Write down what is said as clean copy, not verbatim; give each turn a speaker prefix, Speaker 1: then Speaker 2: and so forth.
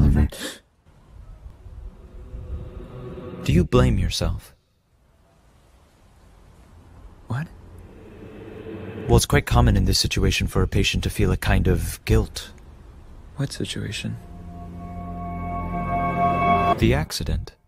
Speaker 1: of it.
Speaker 2: Do you blame yourself?
Speaker 1: What?
Speaker 2: Well, it's quite common in this situation for a patient to feel a kind of guilt.
Speaker 1: What situation?
Speaker 2: The accident.